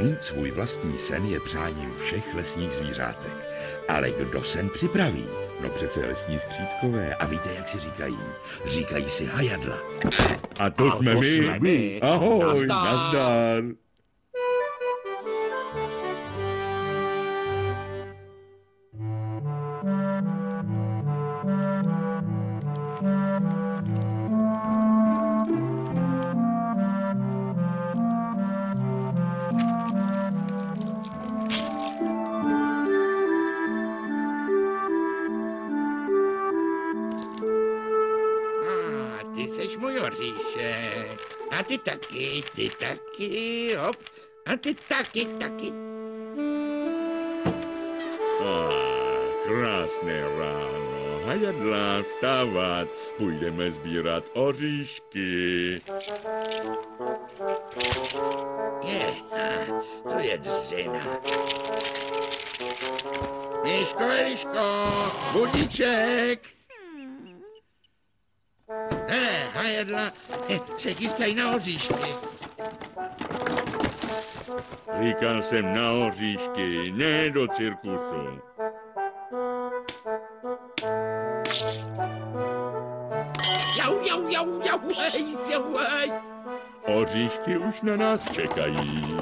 Mít svůj vlastní sen je přáním všech lesních zvířátek. Ale kdo sen připraví? No přece lesní skřítkové. A víte, jak si říkají? Říkají si hajadla. A to jsme my. Ahoj, nazdar. Ty seš můj oříšek. A ty taky, hop. A ty taky. Krásné ráno. Hajadla, vstávat. Půjdeme sbírat oříšky. To je dřina. Eliško, budíček. Hele, hajadla, se chystají na oříšky. Říkal jsem na oříšky, ne do cirkusu. Jau. Oříšky už na nás čekají.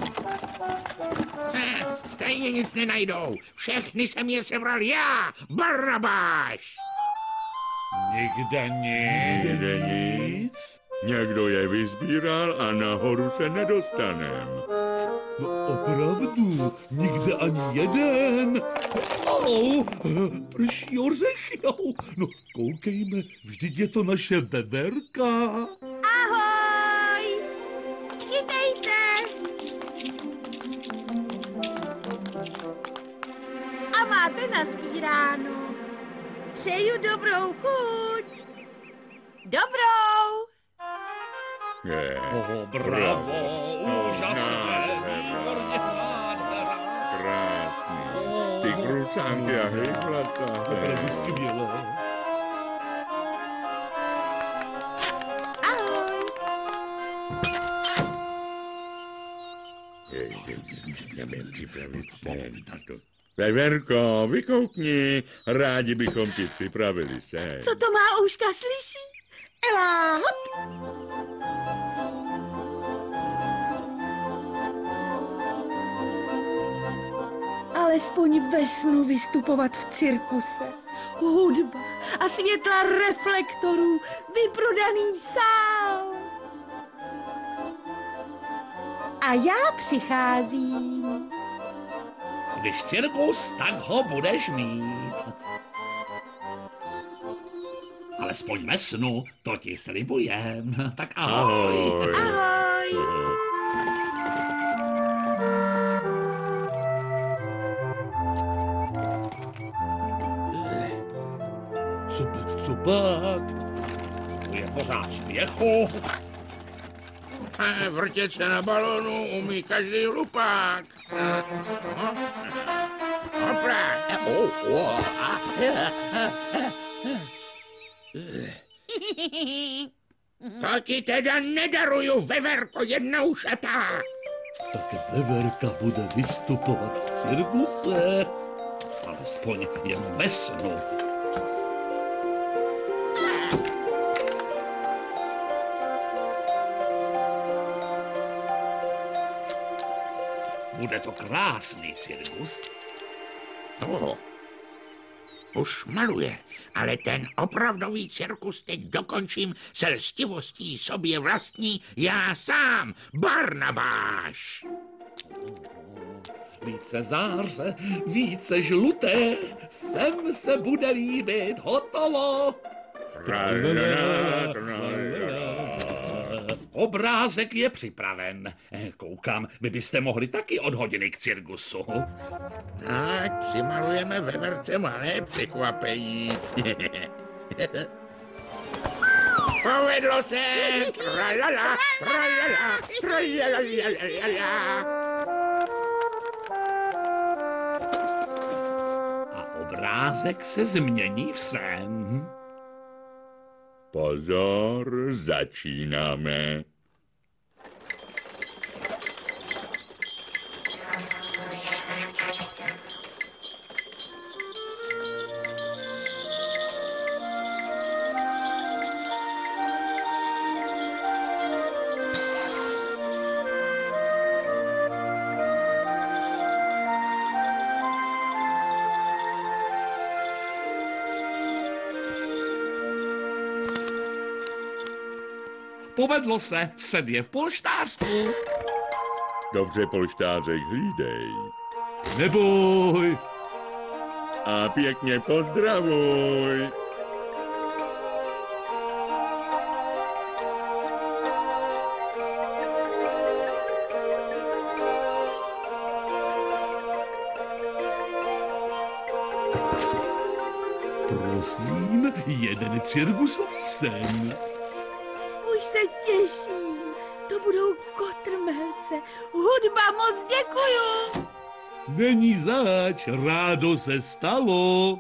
Stejně nic nenajdou. Všechny jsem je sebral já, Barnabáš. Nikde nic. Někdo je vyzbíral a nahoru se nedostanem. No opravdu, nikde ani jeden. Prší ořechy. No koukejme, vždyť je to naše veverka. Ahoj! Chytejte! A máte nazbíráno. Přeju dobrou chuť. Dobrou! Bravo, úžasné, výborně, Krásný. Ty krucánky a hejflata. opravdu skvělé. Ahoj! Můžeme připravit sen. Veverko, vykoukni, rádi bychom ti připravili sen. Co to má uška slyší? Ela, hop! Alespoň ve snu vystupovat v cirkuse. Hudba a světla reflektorů, vyprodaný sál. A já přicházím. Když cirkus, tak ho budeš mít. Alespoň ve snu, to ti slibujem. Tak ahoj. Ahoj. Co pak? To je pořád směchu. Vrtět se na balónu umí každý hlupák. Hopla. To ti teda nedaruju, veverko jedna ušatá. Tak veverka bude vystupovat v cirkuse. Alespoň jen ve snu. Bude to krásný cirkus. Už maluje, ale ten opravdový cirkus teď dokončím se lstivostí sobě vlastní já sám, Barnabáš. Více záře, více žluté, sem se bude líbit, hotovo. Obrázek je připraven. Koukám, vy byste mohli taky od hodiny k cirkusu. Tak přimalujeme veverce malé překvapení. Povedlo se! Tralala, tralala, tralala. A obrázek se změní v sen. Pozor, začínáme. Povedlo se, sen je v polštářku. Dobře, polštářek, hlídej. Neboj. A pěkně pozdravuj. Prosím, jeden cirkusový sen. Už se těším. To budou kotrmelce. Hudba, moc děkuju. Není zač, rádo se stalo.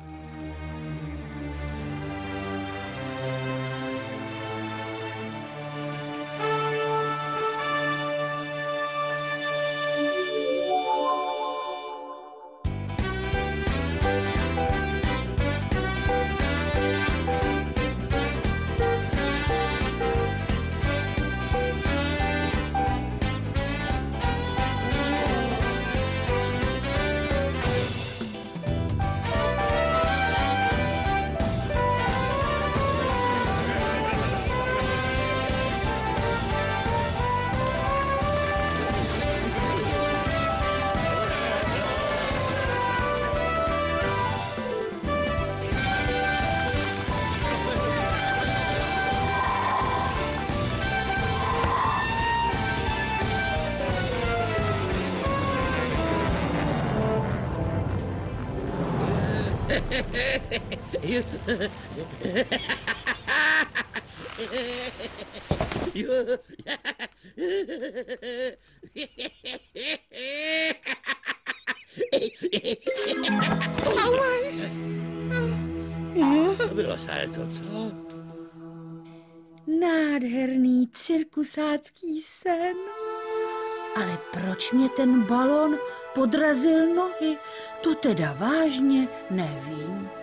To bylo salto, co? Nádherný cirkusácký sen. Ale proč mě ten balon podrazil nohy? To teda vážně nevím.